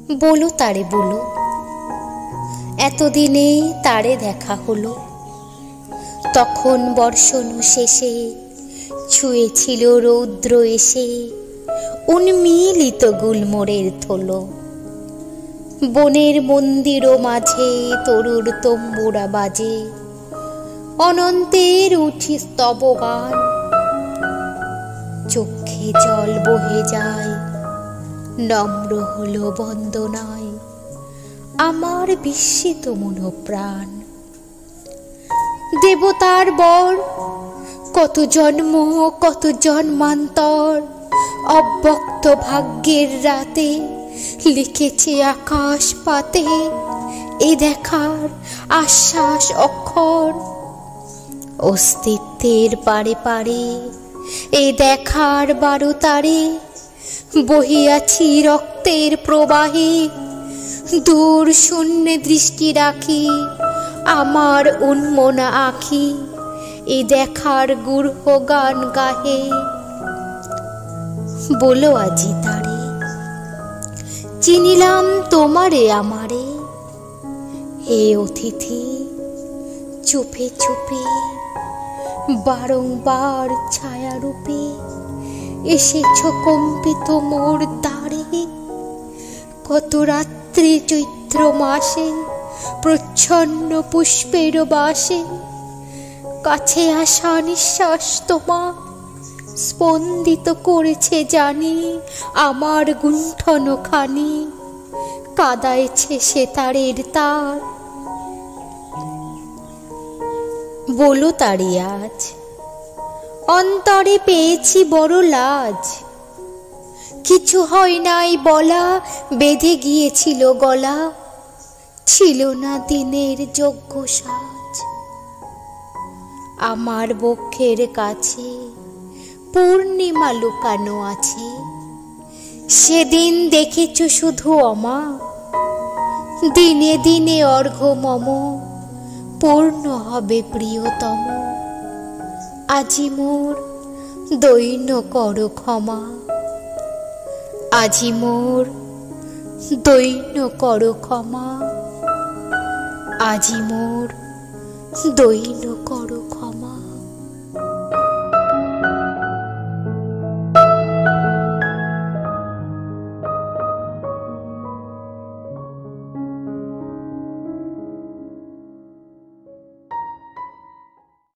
বলো তারে বলো, এতদিনে তারে দেখা হলো। তখন বর্ষণ শেষে ছুঁয়েছিল রৌদ্র এসে উন্মীলিত গুলমোড়ের থলো। বনের মন্দির মাঝে তরুর তম্বুরা বাজে, অনন্তের উঠি স্তব গান। চোখে জল বহে যায়, নম্র হলো বন্দনায় আমার বিস্মিত মনোপ্রাণ। দেবতার বর কত জন্ম কত জন্মান্তর, অব্যক্ত ভাগ্যের রাতে লিখেছে আকাশ পাতে এ দেখার আশ্বাস অক্ষর। অস্তিত্বের পারে পারে এ দেখার 12 তারে বহিয়াছি রক্তের প্রবাহে। দূর শূন্যে দৃষ্টি রাখি আমার উন্মনা আখি এ দেখার গূঢ় গান গাহে। বলো আজি তারে, চিনিলাম তোমারে আমারে। হে অতিথি চুপে চুপে বারংবার ছায়ারূপে এসেছ কম্পিত মোর দ্বারে। কত রাত্রি চৈত্র মাসে প্রচ্ছন্ন পুষ্পের বাসে কাছে আসা নিঃশ্বাস তোমার স্পন্দিত করেছে জানি আমার গুণ্ঠন খানি, কাদাইছে সেতারের তার। বলো তারে আজ, অন্তরে পেয়েছি বড় লাজ। কিছু হয় নাই বলা, বেঁধে গিয়েছিল গলা, ছিল না দিনের যোগ্য সাজ। আমার বক্ষের কাছে পূর্ণিমা লুকানো আছে, সেদিন দেখেছ শুধু অমা। দিনে দিনে অর্ঘ্য মম পূর্ণ হবে প্রিয়তম। আজি মোর দৈন্য করো ক্ষমা, আজি মোর দৈন্য করো ক্ষমা, আজি মোর দৈন্য করো ক্ষমা।